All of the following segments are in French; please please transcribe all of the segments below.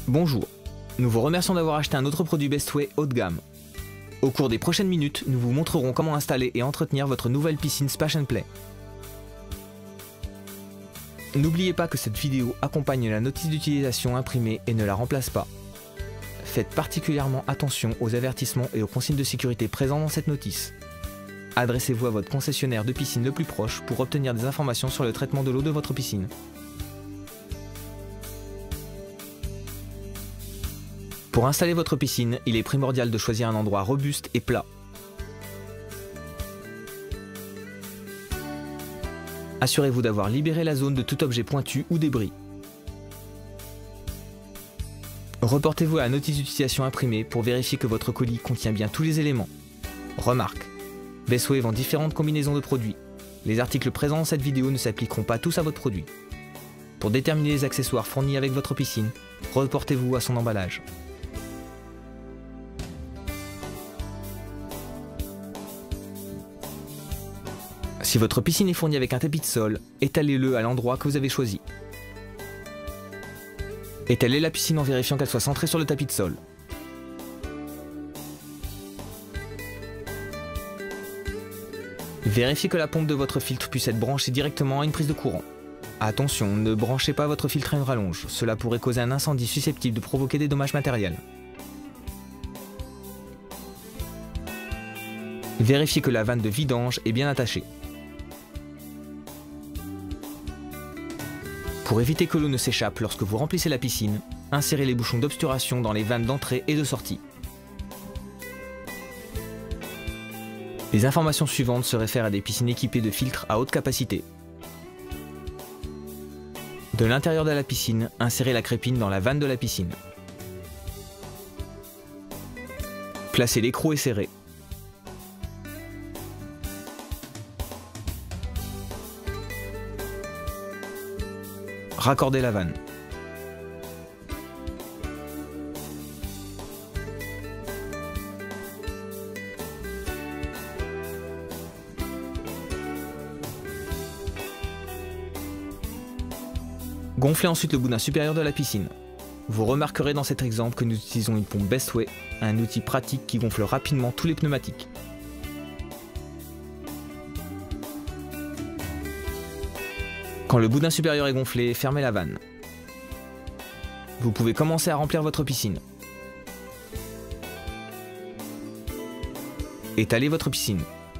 Bonjour, nous vous remercions d'avoir acheté un autre produit Bestway haut de gamme. Au cours des prochaines minutes, nous vous montrerons comment installer et entretenir votre nouvelle piscine Splash & Play. N'oubliez pas que cette vidéo accompagne la notice d'utilisation imprimée et ne la remplace pas. Faites particulièrement attention aux avertissements et aux consignes de sécurité présents dans cette notice. Adressez-vous à votre concessionnaire de piscine le plus proche pour obtenir des informations sur le traitement de l'eau de votre piscine. Pour installer votre piscine, il est primordial de choisir un endroit robuste et plat. Assurez-vous d'avoir libéré la zone de tout objet pointu ou débris. Reportez-vous à la notice d'utilisation imprimée pour vérifier que votre colis contient bien tous les éléments. Remarque, Bestway vend différentes combinaisons de produits. Les articles présents dans cette vidéo ne s'appliqueront pas tous à votre produit. Pour déterminer les accessoires fournis avec votre piscine, reportez-vous à son emballage. Si votre piscine est fournie avec un tapis de sol, étalez-le à l'endroit que vous avez choisi. Étalez la piscine en vérifiant qu'elle soit centrée sur le tapis de sol. Vérifiez que la pompe de votre filtre puisse être branchée directement à une prise de courant. Attention, ne branchez pas votre filtre à une rallonge, cela pourrait causer un incendie susceptible de provoquer des dommages matériels. Vérifiez que la vanne de vidange est bien attachée. Pour éviter que l'eau ne s'échappe lorsque vous remplissez la piscine, insérez les bouchons d'obturation dans les vannes d'entrée et de sortie. Les informations suivantes se réfèrent à des piscines équipées de filtres à haute capacité. De l'intérieur de la piscine, insérez la crépine dans la vanne de la piscine. Placez l'écrou et serrez. Raccordez la vanne. Gonflez ensuite le boudin supérieur de la piscine. Vous remarquerez dans cet exemple que nous utilisons une pompe Bestway, un outil pratique qui gonfle rapidement tous les pneumatiques. Quand le boudin supérieur est gonflé, fermez la vanne. Vous pouvez commencer à remplir votre piscine. Étalez votre piscine.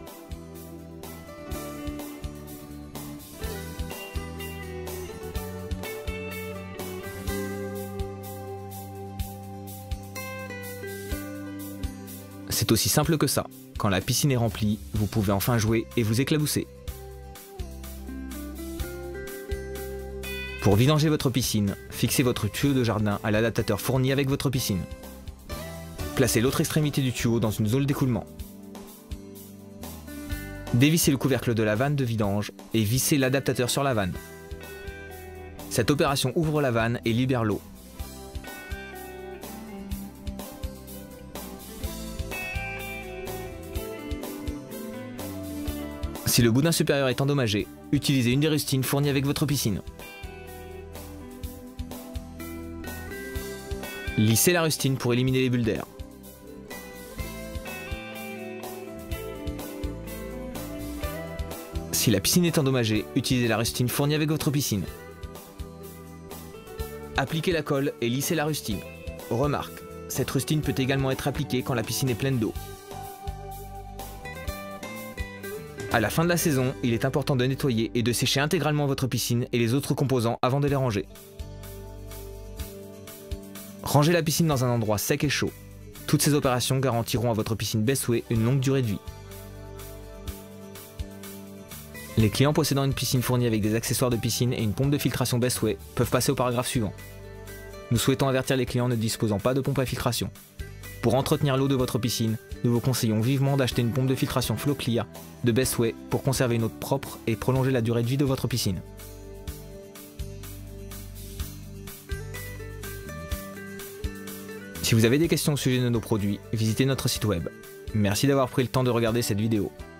C'est aussi simple que ça. Quand la piscine est remplie, vous pouvez enfin jouer et vous éclabousser. Pour vidanger votre piscine, fixez votre tuyau de jardin à l'adaptateur fourni avec votre piscine. Placez l'autre extrémité du tuyau dans une zone d'écoulement. Dévissez le couvercle de la vanne de vidange et vissez l'adaptateur sur la vanne. Cette opération ouvre la vanne et libère l'eau. Si le boudin supérieur est endommagé, utilisez une des rustines fournies avec votre piscine. Lissez la rustine pour éliminer les bulles d'air. Si la piscine est endommagée, utilisez la rustine fournie avec votre piscine. Appliquez la colle et lissez la rustine. Remarque, cette rustine peut également être appliquée quand la piscine est pleine d'eau. À la fin de la saison, il est important de nettoyer et de sécher intégralement votre piscine et les autres composants avant de les ranger. Rangez la piscine dans un endroit sec et chaud. Toutes ces opérations garantiront à votre piscine Bestway une longue durée de vie. Les clients possédant une piscine fournie avec des accessoires de piscine et une pompe de filtration Bestway peuvent passer au paragraphe suivant. Nous souhaitons avertir les clients ne disposant pas de pompe à filtration. Pour entretenir l'eau de votre piscine, nous vous conseillons vivement d'acheter une pompe de filtration Flow Clear de Bestway pour conserver une eau propre et prolonger la durée de vie de votre piscine. Si vous avez des questions au sujet de nos produits, visitez notre site web. Merci d'avoir pris le temps de regarder cette vidéo.